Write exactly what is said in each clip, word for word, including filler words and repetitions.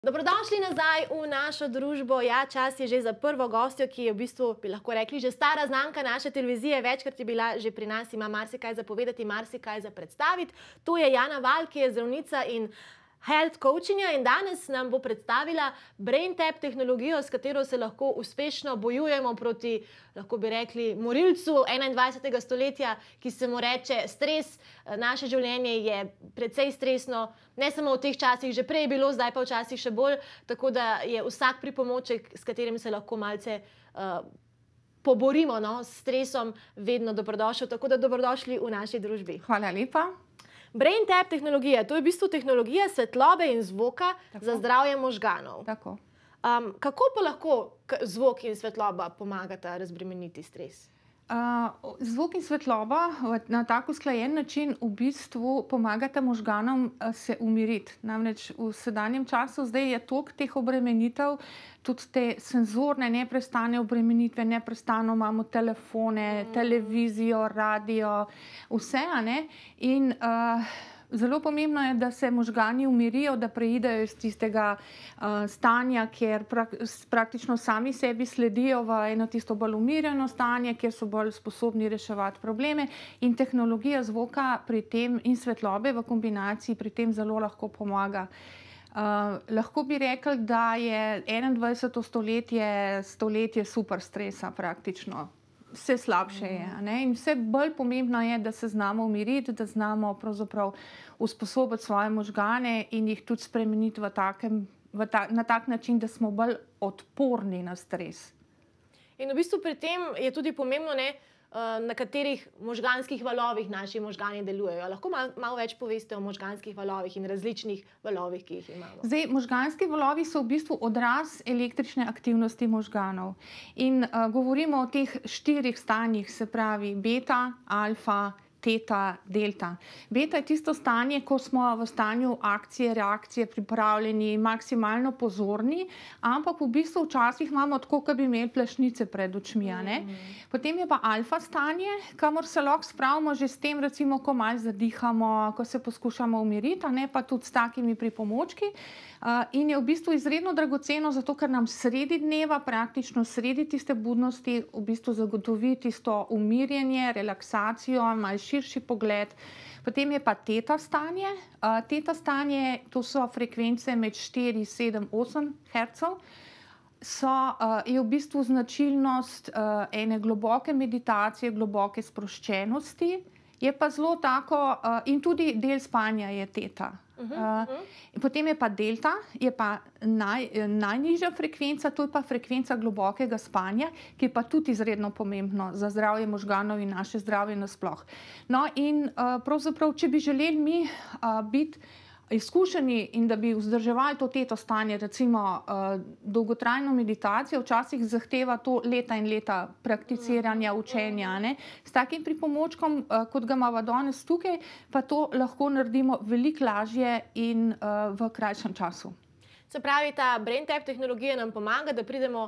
Dobrodošli nazaj v našo družbo. Ja, čas je že za prvo gostjo, ki je v bistvu, bi lahko rekli, že stara znamka naše televizije. Večkrat je bila že pri nas, ima marsikaj za povedati, marsikaj za predstaviti. Tu je Jana Val, ki je zdravnica in health coachinja in danes nam bo predstavila BrainTap tehnologijo, s katero se lahko uspešno bojujemo proti, lahko bi rekli, morilcu enaindvajsetega stoletja, ki se mu reče stres. Naše življenje je precej stresno, ne samo v teh časih, že prej je bilo, zdaj pa včasih še bolj, tako da je vsak pripomoček, s katerim se lahko malce uh, poborimo no, s stresom, vedno dobrodošel. Tako da dobrodošli v naši družbi. Hvala lepa. BrainTap tehnologija, to je v bistvu tehnologija svetlobe in zvoka Tako. za zdravje možganov. Tako. Um, kako pa lahko zvok in svetloba pomagata razbremeniti stres? Uh, zvok in svetloba na tak usklajen način v bistvu pomagata možganom se umiriti. Namreč v sedanjem času zdaj je toliko teh obremenitev, tudi te senzorne neprestane obremenitve, neprestano imamo telefone, mm. televizijo, radio, vse, a ne? In uh, zelo pomembno je, da se možgani umirijo, da preidejo iz tistega uh, stanja, kjer prak praktično sami sebi sledijo v eno tisto bolj umirjeno stanje, kjer so bolj sposobni reševati probleme. In tehnologija zvoka pri tem in svetlobe v kombinaciji pri tem zelo lahko pomaga. Uh, lahko bi rekli, da je enaindvajseto stoletje stoletje super stresa praktično. Vse slabše je. Ne? In vse bolj pomembno je, da se znamo umiriti, da znamo pravzaprav usposobiti svoje možgane in jih tudi spremeniti v takem, v ta, na tak način, da smo bolj odporni na stres. In v bistvu pri tem je tudi pomembno, ne, na katerih možganskih valovih naši možgani delujejo. Lahko malo, malo več poveste o možganskih valovih in različnih valovih, ki jih imamo. Zdaj, možganski valovi so v bistvu odraz električne aktivnosti možganov. In uh, govorimo o teh štirih stanjih, se pravi beta, alfa, teta, delta. Beta je tisto stanje, ko smo v stanju akcije, reakcije, pripravljeni, maksimalno pozorni, ampak v bistvu včasih imamo tako, kot bi imeli plašnice pred očmi. Ne? Potem je pa alfa stanje, kamor se lahko spravimo že s tem, recimo, ko malo zadihamo, ko se poskušamo umiriti, ne? Pa tudi s takimi pripomočki. Uh, in je v bistvu izredno dragoceno, zato ker nam sredi dneva, praktično sredi tiste budnosti, v bistvu zagotovi tisto umirjenje, relaksacijo, malo širši pogled. Potem je pa teta stanje. Uh, teta stanje, to so frekvence med štiri, sedem, osem hercev. So, uh, je v bistvu značilnost uh, ene globoke meditacije, globoke sproščenosti. Je pa zelo tako, uh, in tudi del spanja je teta. Uh, uh, potem je pa delta, je pa naj, najnižja frekvenca, to je pa frekvenca globokega spanja, ki je pa tudi izredno pomembno za zdravje možganov in naše zdravje nasploh. No in uh, pravzaprav, če bi želeli mi uh, biti izkušeni in da bi vzdrževali to teto stanje, recimo uh, dolgotrajno meditacijo, včasih zahteva to leta in leta prakticiranja, učenja. Ne? S takim pripomočkom, uh, kot ga imamo danes tukaj, pa to lahko naredimo veliko lažje in uh, v krajšem času. Se pravi, ta BrainTap tehnologija nam pomaga, da pridemo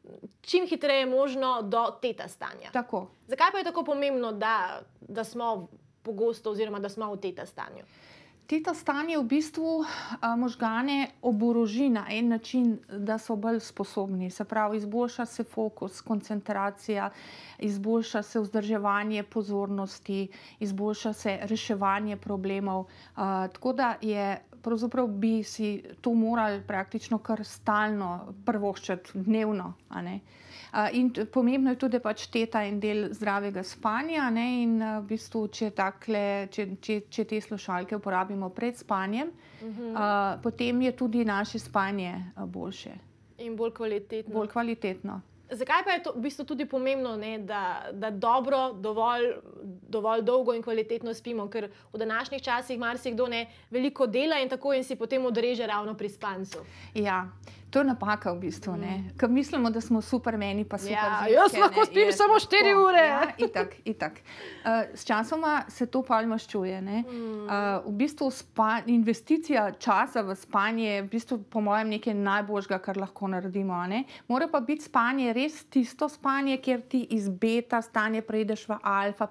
čim hitreje možno do teta stanja. Tako. Zakaj pa je tako pomembno, da, da smo pogosto oziroma da smo v teta stanju? Teta stanje v bistvu a, možgane oboroži na en način, da so bolj sposobni. Se pravi, izboljša se fokus, koncentracija, izboljša se vzdrževanje pozornosti, izboljša se reševanje problemov. A, tako da je, pravzaprav bi si to morali praktično kar stalno prvoščati dnevno. A ne? Uh, in pomembno je tudi, da pač teta en del zdravega spanja, ne? In uh, v bistvu, če, takle, če, če, če te slušalke uporabimo pred spanjem, uh-huh. uh, potem je tudi naše spanje uh, boljše. In bolj kvalitetno. Bolj kvalitetno. Zakaj pa je to v bistvu tudi pomembno, ne, da, da dobro, dovolj, dovolj dolgo in kvalitetno spimo, ker v današnjih časih marsikdo ne veliko dela in tako in si potem odreže ravno pri spancu. Ja, to je napaka v bistvu, ne. Ker mislimo, da smo supermeni pa super ja, ženske. Jaz lahko spim samo štiri ure. Ja, itak, itak. Uh, s časoma se to pa maščuje, ne. Mm. Uh, v bistvu spa, investicija časa v spanje je v bistvu po mojem nekaj najboljšega, kar lahko naredimo, ne. Mora pa biti spanje res tisto spanje, kjer ti iz beta stanje preideš v alfa, pa si potem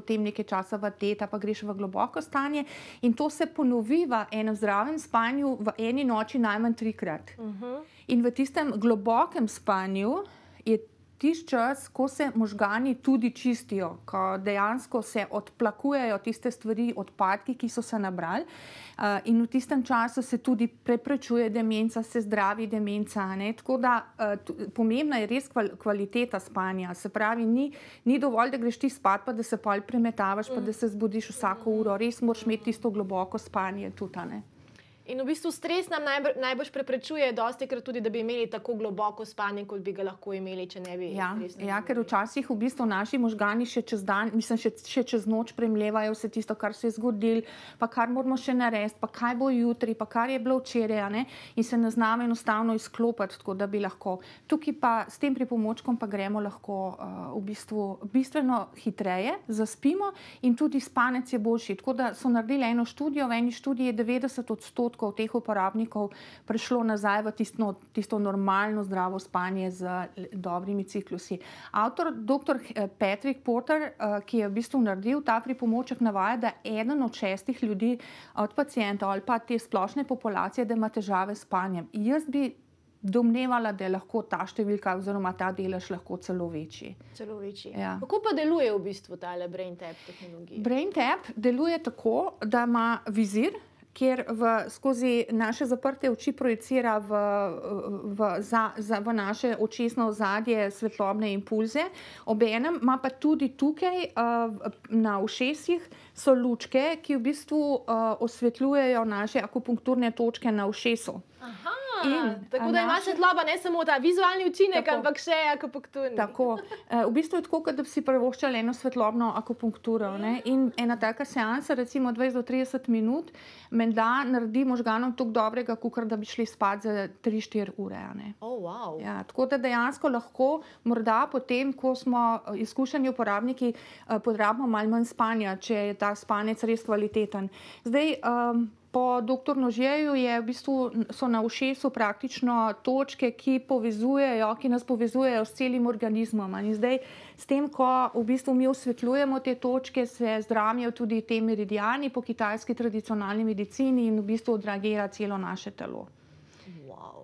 potem nekaj časa v teta, pa greš v globoko stanje in to se ponovi v enem zdravem spanju v eni noči najmanj trikrat. Uh-huh. In v tistem globokem spanju je tisti čas, ko se možgani tudi čistijo, ko dejansko se odplakujejo tiste stvari, odpadki, ki so se nabrali. Uh, in v tistem času se tudi preprečuje demenca, se zdravi demenca. Ne? Tako da uh, t- pomembna je res kval- kvaliteta spanja. Se pravi, ni, ni dovolj, da greš ti spat, pa da se pol premetavaš, pa da se zbudiš vsako uro. Res moraš imeti tisto globoko spanje tudi, ne? In v bistvu stres nam najbr, najbolj preprečuje dostikrat tudi, da bi imeli tako globoko spanje, kot bi ga lahko imeli, če ne bi. Ja, ja, ker včasih v bistvu naši možgani še čez dan, mislim, še, še čez noč premlevajo vse tisto, kar se je zgodilo, pa kar moramo še narediti, pa kaj bo jutri, pa kar je bilo včeraj, ne? In se ne znamo enostavno izklopiti, tako da bi lahko. Tukaj pa s tem pripomočkom pa gremo lahko uh, v bistvu bistveno hitreje, zaspimo in tudi spanec je boljši. Tako da so naredili eno študijo, v eni študiji je devetdeset odstotkov teh uporabnikov prišlo nazaj v tisto, tisto normalno zdravo spanje z dobrimi ciklusi. Avtor doktor Patrick Porter, ki je v bistvu naredil ta pripomoček, navaja, da eden od šestih ljudi od pacientov ali pa te splošne populacije, da ima težave s spanjem. Jaz bi domnevala, da je lahko ta številka oziroma ta delež lahko celo večji. Celo večji. Ja. Kako pa deluje v bistvu tale BrainTap tehnologija? BrainTap deluje tako, da ima vizir, kjer v, skozi naše zaprte oči projicira v, v, za, za, v naše očesno ozadje svetlobne impulze. Obenem ima pa tudi tukaj uh, na ušesih so lučke, ki v bistvu uh, osvetljujejo naše akupunkturne točke na ušesu. Aha, in, tako da ima naše... svetloba ne samo ta vizualni učinek, tako, ampak še akupunkturni. Tako. V bistvu je tako, kot da bi si privoščili eno svetlobno akupunkturo. Ne? In ena taka seansa, recimo dvajset do trideset minut, menda naredi možganom toliko dobrega, kakor da bi šli spat za tri štiri ure. Ne? Oh, wow. Ja, tako da dejansko lahko morda potem, ko smo izkušeni uporabniki, potrebujemo malo manj spanja, če je ta spanec res kvaliteten. Zdaj, um, po doktor Nožeju je v bistvu, so na ušesu praktično točke, ki povezujejo, ki nas povezujejo s celim organizmom. In zdaj, s tem, ko v bistvu mi osvetljujemo te točke, se zdramijo tudi te meridiani po kitajski tradicionalni medicini in v bistvu odreagira celo naše telo. Wow.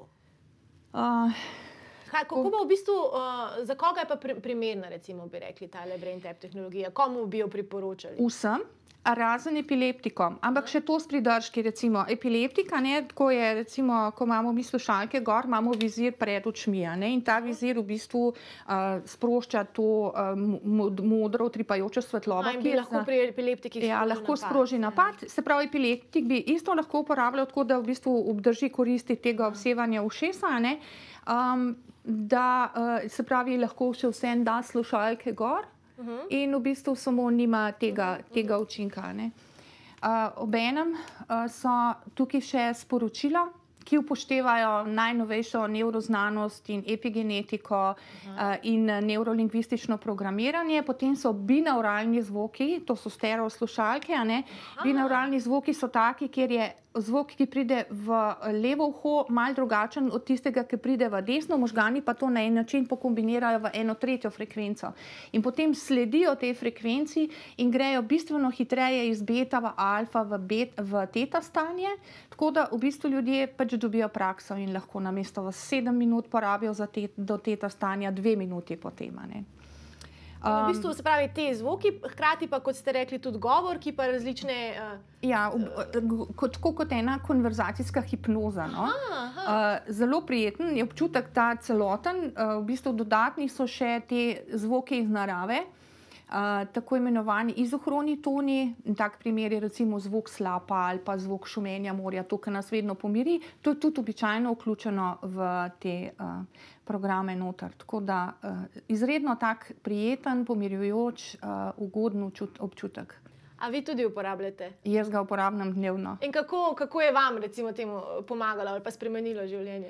Uh, Kaj, kako pa v bistvu, uh, za koga je pa primerna, recimo, bi rekli, tale BrainTap tehnologija? Komu bi jo priporočali? Vsem. Razen epileptikom, ampak še to s pridržki, recimo epileptika, ne, tako je, recimo, ko imamo mi slušalke gor, imamo vizir pred očmi, ne, in ta vizir v bistvu uh, sprošča to uh, modro utripajočo svetlobo. A, in bi lahko pri epileptikih ja, lahko napad. sproži napad. Ja. Se pravi, epileptik bi isto lahko uporabljal tako, da v bistvu obdrži koristi tega obsevanja ušesa, ne, um, da uh, se pravi, lahko še vsem da slušalke gor. Uh-huh. In v bistvu samo nima tega, uh-huh. tega učinka. Ne? Uh, obenem uh, so tukaj še sporočila, ki upoštevajo najnovejšo nevroznanost in epigenetiko uh-huh. uh, in neurolingvistično programiranje. Potem so binauralni zvoki, to so stereo slušalke. A ne? Binauralni zvoki so taki, kjer je zvok, ki pride v levo uho, malo drugačen od tistega, ki pride v desno, možgani pa to na en način pokombinirajo v eno tretjo frekvenco. In potem sledijo tej frekvenci in grejo bistveno hitreje iz beta v alfa v, bet, v teta stanje, tako da v bistvu ljudje pač dobijo prakso in lahko namesto v sedem minut porabijo za te, do teta stanja dve minuti potem. Ne? V bistvu se pravi te zvoki, hkrati pa, kot ste rekli, tudi govor, ki pa različne... Uh... Ja, kot, kot ena konverzacijska hipnoza. No? Aha, aha. Uh, zelo prijeten je občutek ta celoten. Uh, v bistvu dodatni so še te zvoke iz narave, uh, tako imenovani izohroni toni. Tak primer je recimo zvok slapa ali pa zvok šumenja morja, to, kar nas vedno pomiri. To je tudi običajno vključeno v te uh, programe noter. Tako da uh, izredno tak prijeten, pomirjujoč, uh, ugoden občutek. A vi tudi uporabljate? Jaz ga uporabljam dnevno. In kako, kako je vam recimo temu pomagalo ali pa spremenilo življenje?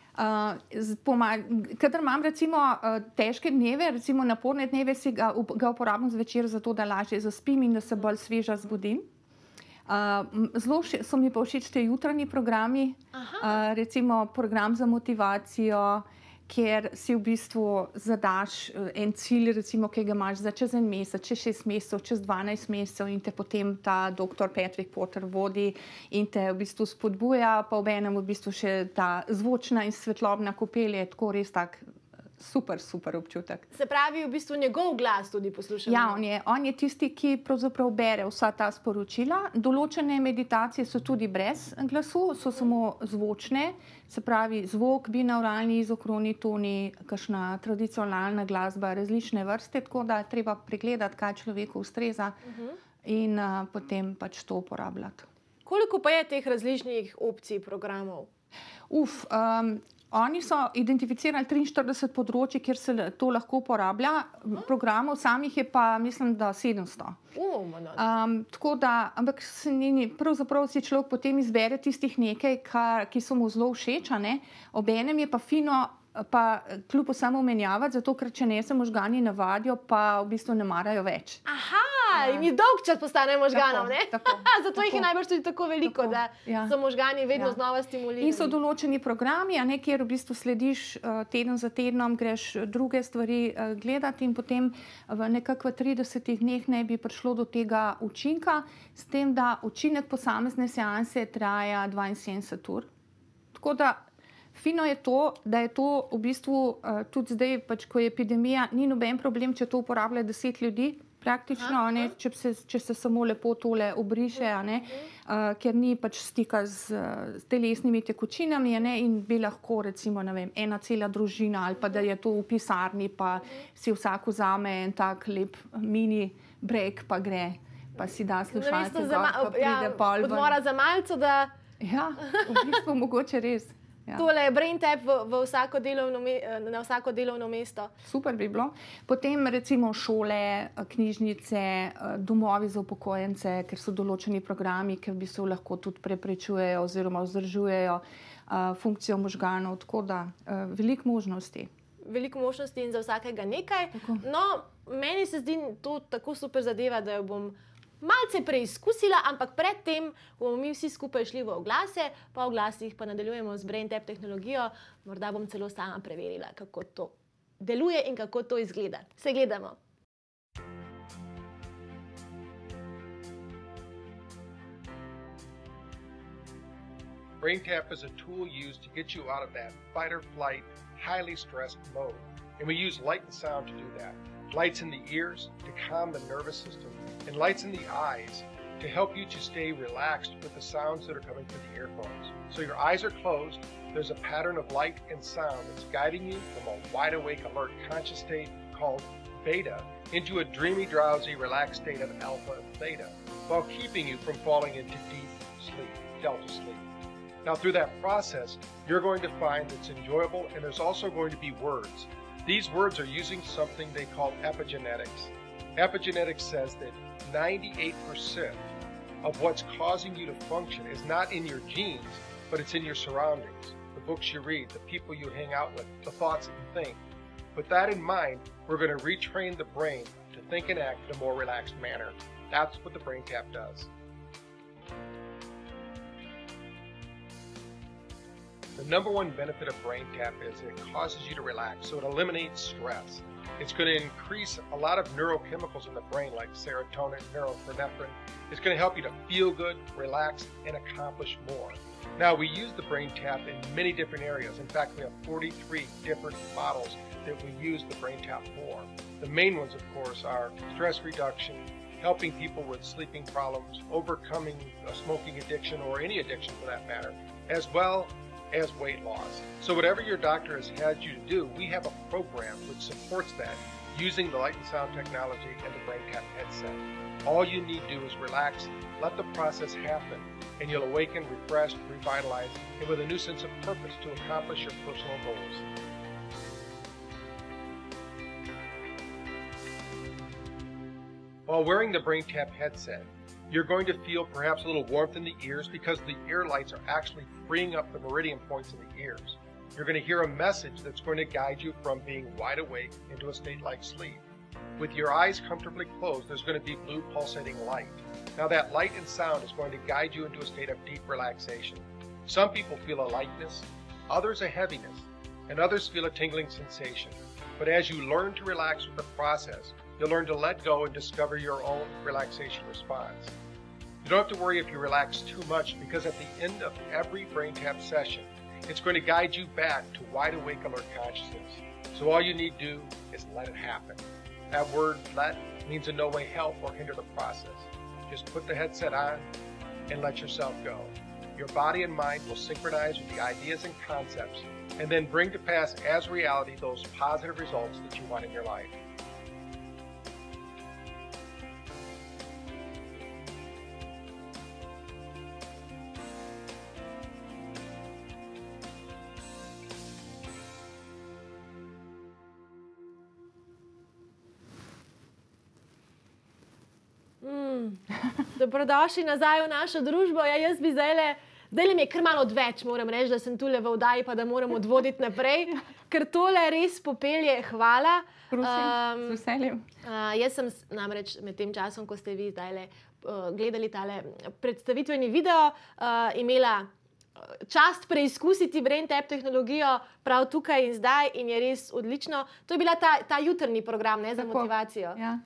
Uh, Kadar imam recimo uh, težke dneve, recimo naporne dneve, si ga, up, ga uporabljam zvečer zato, da lažje zaspim in da se bolj sveža zbudim. Uh, zelo še, so mi pa všeč te jutranji programi, uh, recimo program za motivacijo, ker si v bistvu zadaš en cilj, recimo, ki ga imaš za čez en mesec, čez šest mesecev, čez dvanajst mesecev in te potem ta doktor Patrick Porter vodi in te v bistvu spodbuja, pa obenem v bistvu še ta zvočna in svetlobna kopel je tako res tak super, super občutek. Se pravi, v bistvu njegov glas tudi poslušamo. Ja, on je, on je tisti, ki pravzaprav bere vsa ta sporočila. Določene meditacije so tudi brez glasu, so samo zvočne, se pravi zvok, binauralni, izokroni toni, kakšna tradicionalna glasba, različne vrste, tako da treba pregledati, kaj človeku ustreza uh-huh. in uh, potem pač to uporabljati. Koliko pa je teh različnih opcij programov? Uf, um, Oni so identificirali triinštirideset področij, kjer se to lahko uporablja. Programov samih je pa, mislim, da sedemsto. Um, tako da, ampak se ni, pravzaprav si človek potem izbere tistih nekaj, kar, ki so mu zelo všeč, ne? Obenem je pa fino, pa kljub vsemu menjavati, zato ker če ne se možgani navadijo, pa v bistvu ne marajo več. Aha, in je dolg čas postane možganov, tako, ne? Tako, zato tako, jih je najbrž tudi tako veliko, tako, da ja. so možgani vedno ja. znova stimulirani. In so določeni programi, a ne, kjer v bistvu slediš uh, teden za tednom, greš druge stvari uh, gledati in potem v nekako tridesetih dneh ne bi prišlo do tega učinka, s tem, da učinek posamezne seanse traja dvainsedemdeset ur. Tako da fino je to, da je to v bistvu uh, tudi zdaj, pač, ko je epidemija, ni noben problem, če to uporablja deset ljudi, praktično, a ne, če se, če se samo lepo tole obriše, a ne, uh, ker ni pač stika z, z telesnimi tekočinami, a ne, in bi lahko recimo, ne vem, ena cela družina ali pa da je to v pisarni, pa si vsak vzame en tak lep mini break, pa gre, pa si da slušalce gor, pa pride pol ven. Odmora za malco, da... Ja, v bistvu mogoče res. Ja. Tole je BrainTap v, v vsako delovno, na vsako delovno mesto. Super bi bilo. Potem recimo šole, knjižnice, domovi za upokojence, ker so določeni programi, ki v bistvu lahko tudi preprečujejo oziroma vzdržujejo uh, funkcijo možganov, tako da uh, veliko možnosti. Veliko možnosti in za vsakega nekaj. Tako. No, meni se zdi to tako super zadeva, da jo bom malce preizkusila, ampak predtem bomo mi vsi skupaj šli v oglase, pa v oglasih pa nadaljujemo z BrainTap tehnologijo. Morda bom celo sama preverila, kako to deluje in kako to izgleda. Se gledamo. BrainTap is a tool used to get you out of that fight or flight, highly stressed mode. And we use light and sound to do that. Lights in the ears to calm the nervous system, and lights in the eyes to help you to stay relaxed with the sounds that are coming through the earphones. So your eyes are closed, there's a pattern of light and sound that's guiding you from a wide awake, alert, conscious state called beta into a dreamy, drowsy, relaxed state of alpha and theta, while keeping you from falling into deep sleep, delta sleep. Now through that process, you're going to find it's enjoyable, and there's also going to be words. These words are using something they call epigenetics. Epigenetics says that ninety-eight percent of what's causing you to function is not in your genes, but it's in your surroundings, the books you read, the people you hang out with, the thoughts that you think. With that in mind, we're going to retrain the brain to think and act in a more relaxed manner. That's what the BrainTap does. The number one benefit of BrainTap is it causes you to relax, so it eliminates stress. It's going to increase a lot of neurochemicals in the brain like serotonin, norepinephrine. It's going to help you to feel good, relax, and accomplish more. Now, we use the BrainTap in many different areas. In fact, we have forty-three different models that we use the BrainTap for. The main ones, of course, are stress reduction, helping people with sleeping problems, overcoming a smoking addiction or any addiction for that matter, as well as weight loss. So whatever your doctor has had you to do, we have a program which supports that using the light and sound technology and the BrainTap headset. All you need to do is relax, let the process happen, and you'll awaken, refreshed, revitalized, and with a new sense of purpose to accomplish your personal goals. While wearing the BrainTap headset, you're going to feel perhaps a little warmth in the ears because the ear lights are actually freeing up the meridian points in the ears. You're going to hear a message that's going to guide you from being wide awake into a state like sleep. With your eyes comfortably closed, there's going to be blue pulsating light. Now that light and sound is going to guide you into a state of deep relaxation. Some people feel a lightness, others a heaviness. and others feel a tingling sensation. But as you learn to relax with the process, you'll learn to let go and discover your own relaxation response. You don't have to worry if you relax too much, because at the end of every BrainTap session, it's going to guide you back to wide awake alert consciousness. So all you need to do is let it happen. That word "let" means in no way help or hinder the process. Just put the headset on and let yourself go. Your body and mind will synchronize with the ideas and concepts and then bring to pass as reality those positive results that you want in your life. Mm. Dobrodošli nazaj v našo družbo. Ja, jaz bi zdajle, zdajle mi je kar malo odveč, moram reči, da sem tule v oddaji, pa da moram odvoditi naprej, ker tole res popelje. Hvala. Prosim, um, z veseljem. Uh, jaz sem namreč med tem časom, ko ste vi zdajle uh, gledali tale predstavitveni video, uh, imela čast preizkusiti BrainTap tehnologijo prav tukaj in zdaj in je res odlično. To je bila ta, ta jutrni program, ne, za Tako, motivacijo. Ja.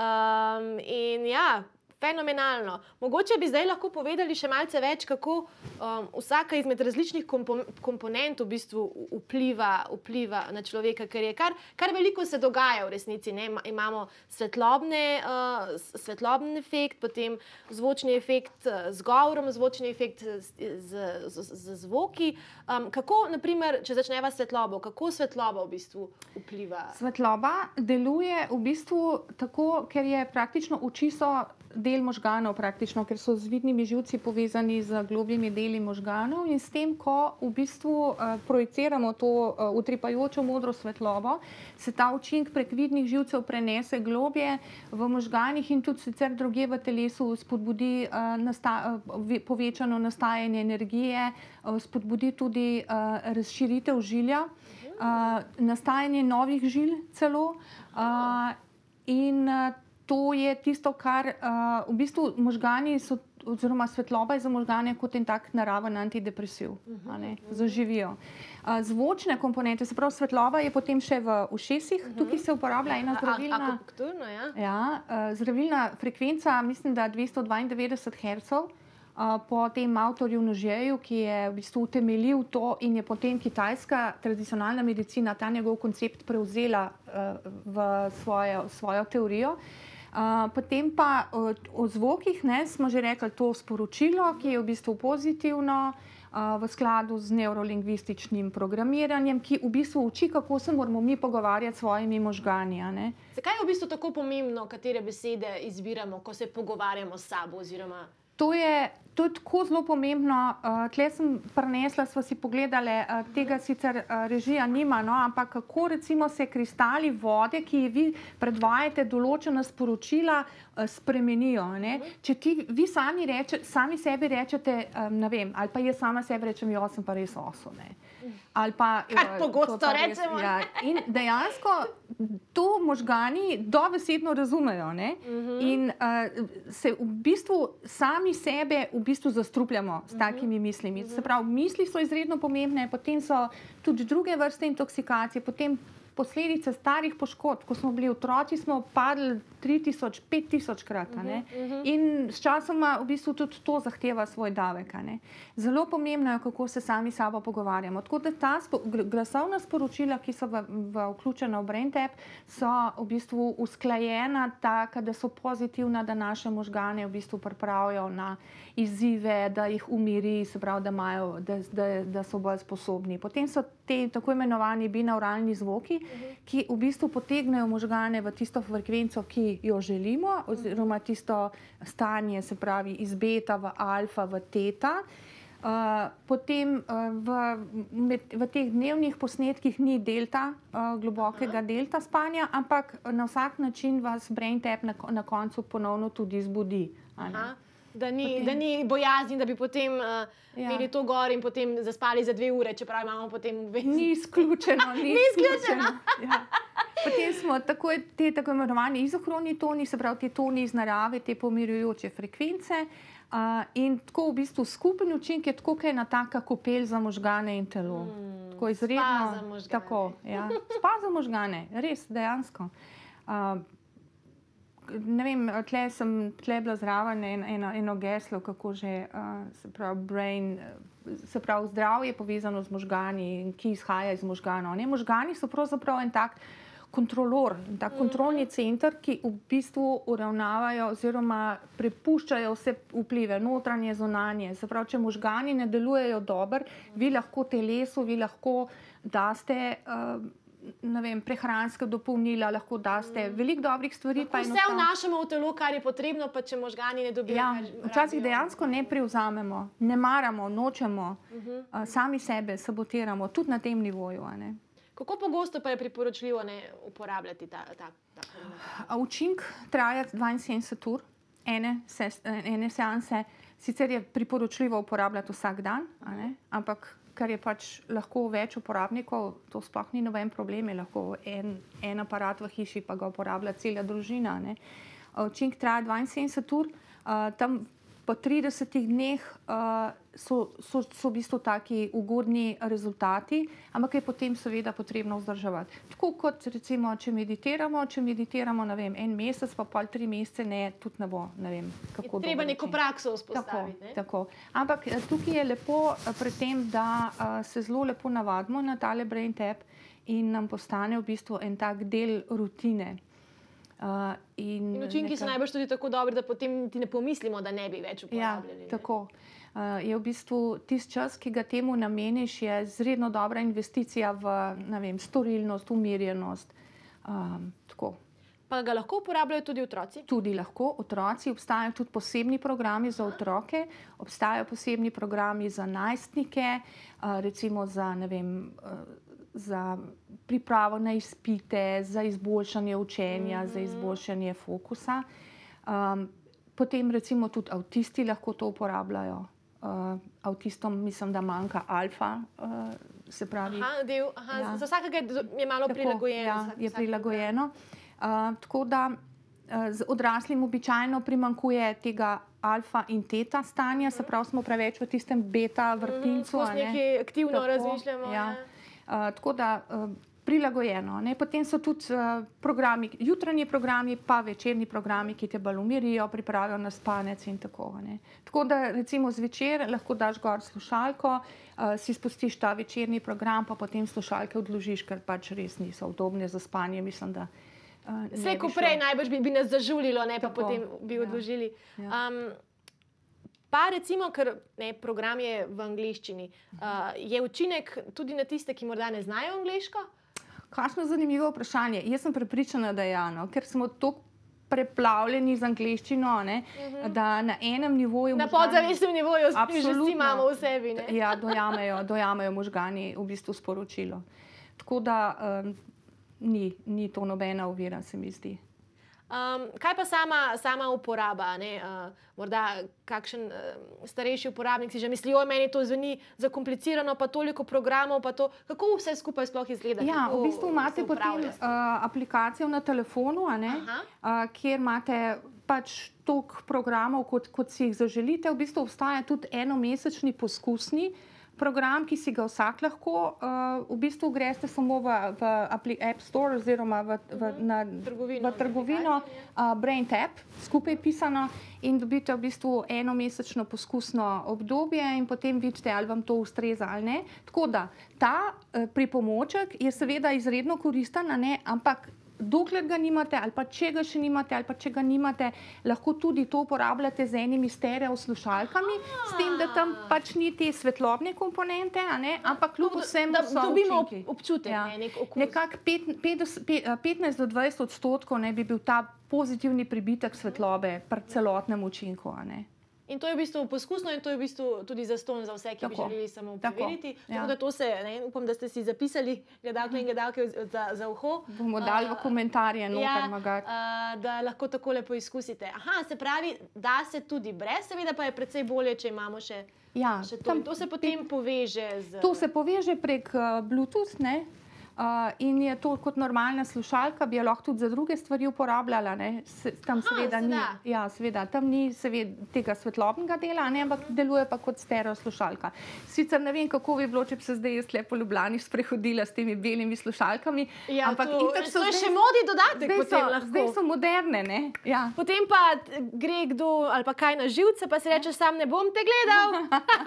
Um, in ja, fenomenalno. Mogoče bi zdaj lahko povedali še malce več, kako um, vsaka izmed različnih kompo komponent v bistvu vpliva, vpliva na človeka, ker je kar, kar veliko se dogaja v resnici. Ne? Imamo svetlobne, uh, svetlobni efekt, potem zvočni efekt z govorom, zvočni efekt z, z, z, z zvoki. Um, kako, naprimer, če začneva s svetlobo, kako svetloba v bistvu vpliva? Svetloba deluje v bistvu tako, ker je praktično oči so del možganov, praktično, ker so z vidnimi živci povezani z globljimi deli možganov, in s tem, ko v bistvu uh, projiciramo to uh, utripajočo modro svetlobo, se ta učinek prek vidnih živcev prenese globje v možganih in tudi sicer drugje v telesu, spodbudi uh, nasta uh, povečano nastajanje energije, uh, spodbudi tudi uh, razširitev žilja, uh, nastajanje novih žil celo uh, in uh, to je tisto, kar uh, v bistvu možgani so, oziroma svetloba je za možgane kot en tak naraven antidepresiv, a ne, zaživijo. Uh, zvočne komponente, se pravi svetloba je potem še v ušesih, tukaj se uporablja ena zdravilna, Akupunkturno, ja? Ja, uh, zdravilna frekvenca, mislim, da dvesto dvaindevetdeset hercev. Uh, po tem avtorju Nožeju, ki je v bistvu utemeljil to in je potem kitajska tradicionalna medicina ta njegov koncept prevzela uh, v svojo, svojo teorijo. Uh, potem pa uh, o zvokih, ne, smo že rekli to sporočilo, ki je v bistvu pozitivno, uh, v skladu z neurolingvističnim programiranjem, ki v bistvu uči, kako se moramo mi pogovarjati s svojimi možgani. Ne. Zakaj je v bistvu tako pomembno, katere besede izbiramo, ko se pogovarjamo s sabo? Oziroma... To je, to je tako zelo pomembno. Uh, tle sem prinesla, sva si pogledali, uh, tega sicer uh, režija nima, no, ampak kako recimo se kristali vode, ki vi predvajate določena sporočila, uh, spremenijo. Ne? Če ti, vi sami, reče, sami sebi rečete, um, ne vem, ali pa jaz sama sebi rečem, jaz sem pa res oso. Ne? Ali pa, kar pogosto rečemo. Ja, in dejansko to možgani dobesedno razumejo, ne? Uh-huh. In uh, se v bistvu sami sebe v bistvu zastrupljamo s takimi mislimi. Uh-huh. Se pravi, misli so izredno pomembne, potem so tudi druge vrste intoksikacije, potem posledice starih poškodb. Ko smo bili otroci, smo padli tri tisoč, pet tisoč krat. Uh-huh, uh-huh. In s časoma v bistvu tudi to zahteva svoj davek. Ne? Zelo pomembno je, kako se sami sabo pogovarjamo. Tako da ta spo, glasovna sporočila, ki so v, v vključena v BrainTap, so v bistvu usklajena taka, da so pozitivna, da naše možgane v bistvu pripravijo na izzive, da jih umiri, se pravi, da, imajo, da, da, da so bolj sposobni. Potem so te tako imenovani binauralni zvoki, uh-huh. ki v bistvu potegnejo možgane v tisto frekvenco, ki jo želimo, oziroma tisto stanje, se pravi, iz beta v alfa v teta. Uh, potem uh, v, med, v teh dnevnih posnetkih ni delta, uh, globokega Aha. delta spanja, ampak na vsak način vas BrainTap na, na koncu ponovno tudi zbudi. Da ni, potem, da ni bojazni, da bi potem uh, ja. imeli to gor in potem zaspali za dve ure, čeprav imamo potem vez. Ni izključeno. Ni, ni izključeno. Ja. Potem smo tako, te tako imenovani izohroni toni, se pravi te toni iz narave, te pomirjujoče frekvence. Uh, in tako v bistvu skupen učinek je tako, kot ena taka kopel za možgane in telo. Mm, tako izredno. Spa za možgane. Tako, ja. Spa za možgane, res, dejansko. Uh, ne vem, tle sem tle bila zraven en, eno, eno geslo, kako že, uh, se pravi, brain, se pravi, zdravje je povezano z možgani, ki izhaja iz možganov. Ne? Možgani so pravzaprav en tak kontrolor, tak kontrolni center, ki v bistvu uravnavajo oziroma prepuščajo vse vplive, notranje, zunanje. Se pravi, če možgani ne delujejo dobro, vi lahko telesu, vi lahko daste uh, ne vem, prehranska dopolnila, lahko daste veliko dobrih stvari. Pa vse vnašamo v telo, kar je potrebno, pa če možgani ne dobijo. Ja, včasih dejansko ne prevzamemo, ne maramo, nočemo, uh -huh. uh, sami sebe sabotiramo, tudi na tem nivoju. A ne? Kako pogosto pa je priporočljivo ne uporabljati ta, ta, ta Učink traja dvainsedemdeset ur, ene, se, ene seanse, sicer je priporočljivo uporabljati vsak dan, a ne? Ampak ker je pač lahko več uporabnikov, to sploh ni noben problem, je lahko en, en aparat v hiši, pa ga uporablja cela družina. Ne? Učinek traja dvainsedemdeset ur, uh, tam po tridesetih dneh uh, so, so, so v bistvu taki ugodni rezultati, ampak je potem seveda potrebno vzdrževati. Tako kot recimo, če meditiramo, če meditiramo, ne vem, en mesec, pa pol tri mesece, ne, tudi ne bo, ne vem, kako. Je treba neko prakso vzpostaviti. Tako, tako. Ampak tukaj je lepo pri tem, da uh, se zelo lepo navadimo na tale brain tap in nam postane v bistvu en tak del rutine. Uh, in in učinki neka... so najbrž tudi tako dobri, da potem ti ne pomislimo, da ne bi več uporabljali. Ja, tako. Uh, je v bistvu tisti čas, ki ga temu nameniš, je izredno dobra investicija v, ne vem, storilnost, umirjenost. Um, tako. Pa ga lahko uporabljajo tudi otroci? Tudi lahko otroci. Obstajajo tudi posebni programi za otroke, obstajajo posebni programi za najstnike, uh, recimo za, ne vem, uh, za pripravo na izpite, za izboljšanje učenja, mm-hmm. za izboljšanje fokusa. Um, potem recimo tudi avtisti lahko to uporabljajo. Uh, avtistom mislim, da manjka alfa, uh, se pravi. Aha, del, aha, ja. Za vsakega je malo tako, prilagojeno. Ja, je prilagojeno. Uh, tako da uh, z odraslim običajno primanjkuje tega alfa in teta stanja, se pravi, smo preveč v tistem beta vrtincu. Mm-hmm, ne? Nekaj aktivno tako, razmišljamo. Ja. Uh, tako da uh, prilagojeno. Ne? Potem so tudi uh, programi, jutranji programi, pa večerni programi, ki te bolj umirijo, pripravijo na spanec in tako. Ne? Tako da recimo zvečer lahko daš gor slušalko, uh, si spustiš ta večerni program, pa potem slušalke odložiš, ker pač res niso udobne za spanje. Mislim, da uh, vse, ko prej najbrž bi, bi nas zažulilo, ne, pa tako, potem bi ja, odložili. Ja. Um, Pa recimo, ker ne, program je v angleščini, uh, je učinek tudi na tiste, ki morda ne znajo angleško? Kakšno zanimivo vprašanje. Jaz sem prepričana, da je ano, ker smo tako preplavljeni z angleščino, ne, uh-huh. da na enem nivoju... Na podzavestnem nivoju že vsi imamo v sebi. Ne? Ja, dojamejo, dojamejo možgani v bistvu sporočilo. Tako da um, ni, ni to nobena ovira, se mi zdi. Um, kaj pa sama, sama uporaba? Ne? Uh, morda kakšen uh, starejši uporabnik si že misli, oj, meni to zveni zakomplicirano, pa toliko programov, pa to. Kako vse skupaj sploh izgleda? Ja, v bistvu imate potem uh, aplikacijo na telefonu, a ne, uh, kjer imate pač toliko programov, kot, kot si jih zaželite. V bistvu obstaja tudi enomesečni poskusni program, ki si ga vsak lahko, uh, v bistvu greste samo v, v App Store oziroma v, v, na, trgovino, v trgovino uh, Brain Tap, skupaj pisano, in dobite v bistvu enomesečno poskusno obdobje in potem vidite, ali vam to ustreza ali ne. Tako da ta uh, pripomoček je seveda izredno koristen, a ne, ampak dokler ga nimate, ali pa če ga še nimate, ali pa če ga nimate, lahko tudi to uporabljate z enimi stereo slušalkami, ah. s tem, da tam pač ni te svetlobne komponente, a ne, ampak kljub vsemu so dobimo učinki. občutek, ja. ne, nek okus. Nekako petnajst do dvajset odstotkov ne bi bil ta pozitivni pribitek svetlobe pri celotnem učinku, a ne. In to je v bistvu poskusno in to je v bistvu tudi zastonj za vse, ki tako, bi želeli samo preveriti. Tako, ja. tako da to se, ne, upam, da ste si zapisali gledalke in gledalke za, za uho. Bomo dali v komentarje noter ja, magati. Uh, da lahko tako lepo izkusite. Aha, se pravi, da se tudi brez, seveda pa je precej bolje, če imamo še, ja, še to. To se potem poveže z... To se poveže prek uh, Bluetooth, ne? Uh, in je to kot normalna slušalka, bi jo lahko tudi za druge stvari uporabljala. Ne? S, tam Aha, seveda ni, seveda. ja, seveda, tam ni seveda tega svetlobnega dela, ne? Ampak deluje pa kot stereo slušalka. Sicer ne vem, kako bi bilo, če bi se zdaj jaz le po Ljubljani sprehodila s temi belimi slušalkami. Ja, ampak to, itak to je še modi dodatek zdaj potem so, lahko. zdaj so moderne, ne? Ja. Potem pa gre kdo ali pa kaj na živce, pa si reče, sam ne bom te gledal.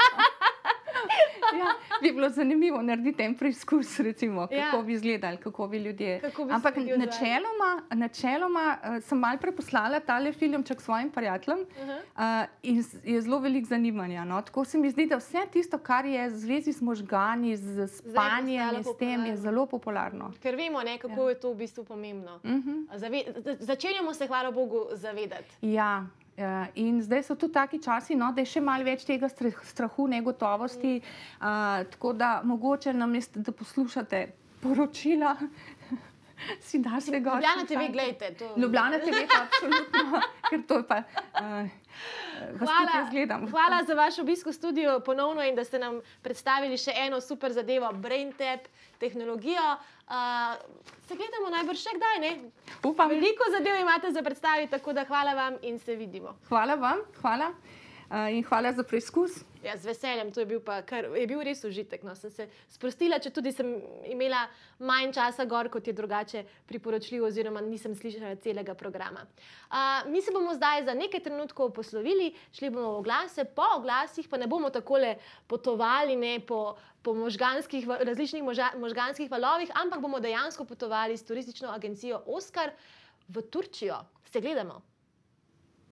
Ja, bi bilo zanimivo narediti en preizkus, recimo, kako Ja. bi izgledali, kako bi ljudje. Kako bi se Ampak ljudje odzvali. načeloma, načeloma uh, sem malo preposlala tale filmček svojim prijateljem uh, in z- je zelo veliko zanimanja. No? Tako se mi zdi, da vse tisto, kar je v zvezi z možgani, z spanjem postalo in s tem, je popularno. zelo popularno. Ker vemo, ne, kako je to v bistvu pomembno. Zave, z- začenjamo se, hvala Bogu, zavedati. Ja. eh, In zdaj so tudi taki časi, no, da je še malo več tega strah- strahu, negotovosti. Uh, tako da mogoče namesto, da poslušate poročila, si daste gor. Ljubljana te ve, slušalke. gledajte. To... Ljubljana te ve, pa absolutno, ker to je pa. Uh, vas tudi jaz gledam. hvala za vaš obisk v studiu ponovno in da ste nam predstavili še eno super zadevo, BrainTap, tehnologijo. Uh, se gledamo najbrž še kdaj, ne? Upam. Veliko zadev imate za predstaviti, tako da hvala vam in se vidimo. Hvala vam, hvala. Uh, in hvala za preizkus. Ja, z veseljem, to je bil, pa kar, je bil res užitek. No. Sem se sprostila, če tudi sem imela manj časa gor, kot je drugače priporočljivo, oziroma nisem slišala celega programa. Uh, mi se bomo zdaj za nekaj trenutkov poslovili, šli bomo v oglase, po oglasih pa ne bomo takole potovali ne, po, po možganskih, va- različnih moža, možganskih valovih, ampak bomo dejansko potovali s turistično agencijo Oskar v Turčijo. Se gledamo.